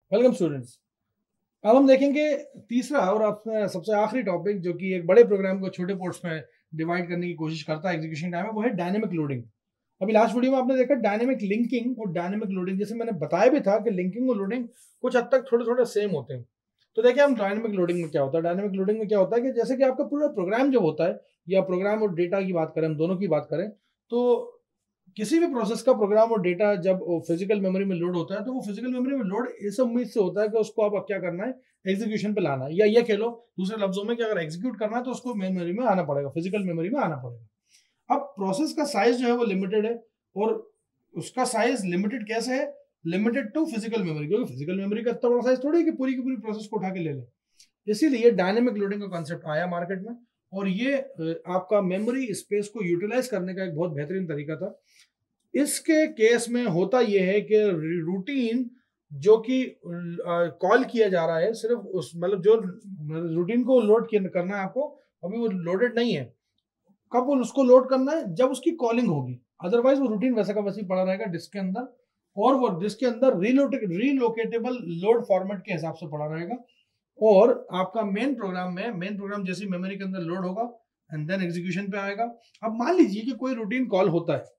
Welcome students. अब हम देखेंगे तीसरा और अपना सबसे आखिरी टॉपिक जो कि एक बड़े प्रोग्राम को छोटे पोर्ट्स में डिवाइड करने की कोशिश करता है एग्जीक्यूशन टाइम में, वो है डायनेमिक लोडिंग। अभी लास्ट वीडियो में आपने देखा डायनेमिक लिंकिंग और डायनेमिक लोडिंग। जैसे मैंने बताया भी था कि लिंकिंग और लोडिंग कुछ हद तक थोड़े थोड़े सेम होते हैं। तो देखिए हम डायनेमिक लोडिंग में क्या होता है। डायनेमिक लोडिंग में क्या होता है कि जैसे कि आपका पूरा प्रोग्राम जब होता है या प्रोग्राम और डेटा की बात करें, हम दोनों की बात करें, तो किसी भी प्रोसेस का प्रोग्राम और डेटा जब फिजिकल मेमोरी में लोड होता है तो वो फिजिकल मेमोरी में लोड इस उम्मीद से होता है कि उसको आप क्या करना है, एग्जीक्यूशन पे लाना है, या ये कह लो दूसरे लफ्जों में कि अगर एग्जीक्यूट करना है तो उसको मेमोरी में आना पड़ेगा, फिजिकल मेमोरी में आना पड़ेगा। अब प्रोसेस का साइज जो है वो लिमिटेड है, और उसका साइज लिमिटेड कैसे है? लिमिटेड टू फिजिकल मेमोरी, क्योंकि फिजिकल मेमोरी का इतना बड़ा साइज थोड़ी है कि पूरी की पूरी प्रोसेस को उठा के ले ले। इसीलिए डायनेमिक लोडिंग का कॉन्सेप्ट आया मार्केट में, और ये आपका मेमोरी स्पेस को यूटिलाइज करने का एक बहुत बेहतरीन तरीका था। इसके केस में होता यह है कि रूटीन जो कि कॉल किया जा रहा है, सिर्फ उस मतलब जो रूटीन को लोड करना है आपको, अभी वो लोडेड नहीं है। कब उसको लोड करना है? जब उसकी कॉलिंग होगी, अदरवाइज वो रूटीन वैसा का वैसे ही पड़ा रहेगा डिस्क के अंदर, और वो डिस्क के अंदर रीलोकेटेबल लोड फॉर्मेट के हिसाब से पड़ा रहेगा। और आपका मेन प्रोग्राम जैसी मेमोरी के अंदर लोड होगा एंड देन एग्जीक्यूशन पे आएगा। अब मान लीजिए कि कोई रूटीन कॉल होता है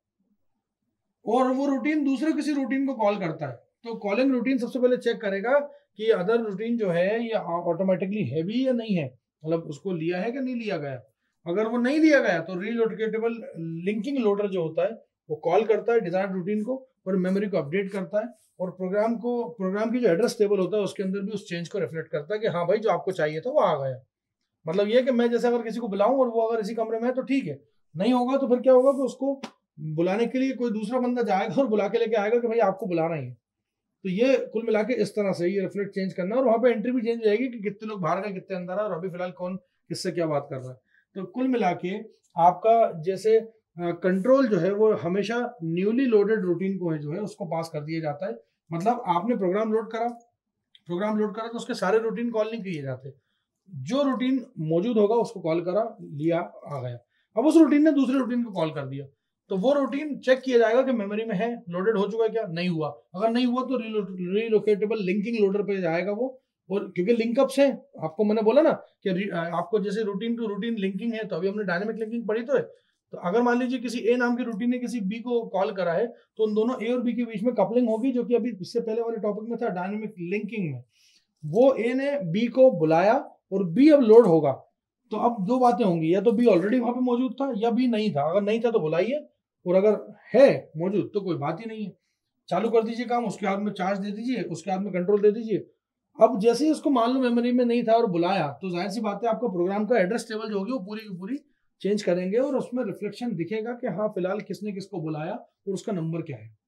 और वो रूटीन दूसरे किसी रूटीन को कॉल करता है, तो कॉलिंग रूटीन सबसे पहले चेक करेगा कि अदर रूटीन जो है ये ऑटोमेटिकली है भी या नहीं है, मतलब उसको लिया है कि नहीं लिया गया। अगर वो नहीं लिया गया तो रीलोकेटेबल लिंकिंग लोडर जो होता है वो कॉल करता है डिजायर्ड रूटीन को और मेमोरी को अपडेट करता है, और प्रोग्राम की जो एड्रेस टेबल होता है उसके अंदर भी उस चेंज को रिफ्लेक्ट करता है कि हाँ भाई जो आपको चाहिए था वो आ गया। मतलब ये कि मैं जैसे अगर किसी को बुलाऊं और वो अगर इसी कमरे में है तो ठीक है, नहीं होगा तो फिर क्या होगा कि उसको बुलाने के लिए कोई दूसरा बंदा जाएगा और बुला के लेके आएगा कि भाई आपको बुलाना ही है। तो ये कुल मिला के इस तरह से ये रिफ्लेक्ट चेंज करना, और वहां पे एंट्री भी चेंज हो जाएगी कि कितने लोग बाहर गए कितने अंदर है और अभी फिलहाल कौन किससे क्या बात कर रहा है। तो कुल मिला के आपका जैसे कंट्रोल जो है वो हमेशा न्यूली लोडेड रूटीन को है जो है उसको पास कर दिया जाता है। मतलब आपने प्रोग्राम लोड करा तो उसके सारे रूटीन कॉल नहीं किए जाते, जो रूटीन मौजूद होगा उसको कॉल करा, लिया, आ गया। अब उस रूटीन ने दूसरे रूटीन को कॉल कर दिया, तो वो रूटीन चेक किया जाएगा कि मेमोरी में है, लोडेड हो चुका है क्या, नहीं हुआ। अगर नहीं हुआ तो रीलोकेटेबल लिंकिंग लोडर पे जाएगा वो, और क्योंकि लिंकअप्स है, आपको मैंने बोला ना कि आपको जैसे रूटीन टू रूटीन लिंकिंग है, तो अभी हमने डायनेमिक लिंकिंग पढ़ी तो है। तो अगर मान लीजिए किसी ए नाम की रूटीन ने किसी बी को कॉल करा है, तो उन दोनों ए और बी के बीच में कपलिंग होगी, जो कि अभी इससे पहले वाले टॉपिक में था डायनेमिक लिंकिंग में। वो ए ने बी को बुलाया और बी अब लोड होगा, तो अब दो बातें होंगी, या तो बी ऑलरेडी वहां पे मौजूद था या बी नहीं था। अगर नहीं था तो बुलाइए, और अगर है मौजूद तो कोई बात ही नहीं है, चालू कर दीजिए काम, उसके हाथ में चार्ज दे दीजिए, उसके हाथ में कंट्रोल दे दीजिए। अब जैसे ही उसको मान लो मेमोरी में नहीं था और बुलाया, तो जाहिर सी बात है आपका प्रोग्राम का एड्रेस टेबल जो होगी वो पूरी की पूरी चेंज करेंगे, और उसमें रिफ्लेक्शन दिखेगा कि हाँ फिलहाल किसने किसको बुलाया और उसका नंबर क्या है।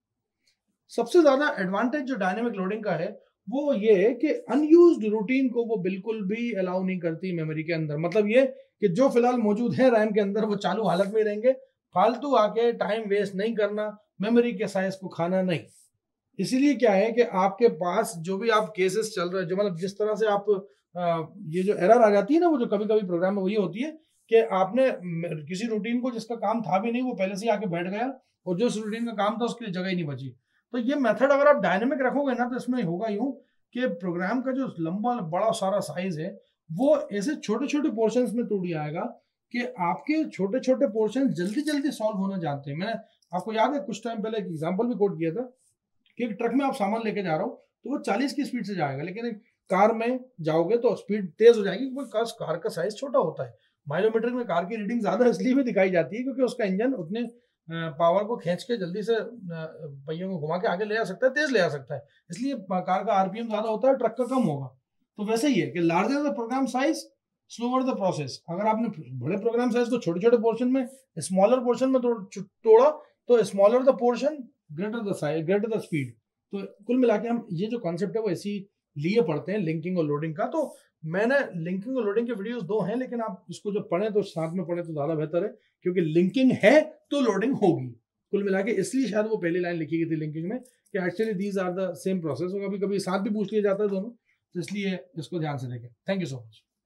सबसे ज्यादा एडवांटेज जो डायनेमिक लोडिंग का है वो ये है कि अनयूज्ड रूटीन को वो बिल्कुल भी अलाउ नहीं करती मेमोरी के अंदर। मतलब ये कि जो फिलहाल मौजूद है रैम के अंदर वो चालू हालत में रहेंगे, फालतू आके टाइम वेस्ट नहीं करना, मेमोरी के साइज को खाना नहीं। इसीलिए क्या है कि आपके पास जो भी आप केसेस चल रहे हैं, जो मतलब जिस तरह से आप ये जो एरर आ जाती है ना, वो जो कभी कभी प्रोग्राम में वही होती है कि आपने किसी रूटीन को जिसका काम था भी नहीं वो पहले से ही आके बैठ गया, और जो उस रूटीन का काम था उसके लिए जगह ही नहीं बची। तो ये मेथड अगर आप डायनेमिक रखोगे ना, तो इसमें होगा यूं कि प्रोग्राम का जो लंबा बड़ा सारा साइज है वो ऐसे छोटे छोटे पोर्शंस में टूट जाएगा कि आपके छोटे छोटे पोर्शन जल्दी जल्दी सॉल्व होना जानते हैं। मैंने आपको याद है कुछ टाइम पहले एक एग्जाम्पल भी कोट किया था कि एक ट्रक में आप सामान लेके जा रहे हो तो वो 40 की स्पीड से जाएगा, लेकिन एक कार में जाओगे तो स्पीड तेज हो जाएगी क्योंकि कार का साइज छोटा होता है। माइलोमीटर में कार की रीडिंग ज्यादा इसलिए भी दिखाई जाती है क्योंकि उसका इंजन उतने पावर को खींच के जल्दी से पहियों को घुमा के आगे ले आ सकता है, तेज ले आ सकता है, इसलिए कार का आरपीएम ज्यादा होता है, ट्रक का कम होगा। तो वैसे ही है कि larger the program size slower the process. अगर आपने बड़े प्रोग्राम साइज को छोटे छोटे पोर्शन में, स्मॉलर पोर्शन में तोड़ा, तो smaller the portion greater the size greater the speed. तो कुल मिला के हम ये जो कॉन्सेप्ट है वो ऐसी लिए पढ़ते हैं लिंकिंग और लोडिंग का। तो मैंने लिंकिंग और लोडिंग के वीडियोस दो हैं, लेकिन आप इसको जब पढ़ें तो साथ में पढ़ें तो ज्यादा बेहतर है, क्योंकि लिंकिंग है तो लोडिंग होगी। कुल मिला के इसलिए शायद वो पहली लाइन लिखी गई थी लिंकिंग में कि actually these are the same process, और कभी कभी साथ भी पूछ लिया जाता है दोनों, तो इसलिए इसको ध्यान से देखें। Thank you so much.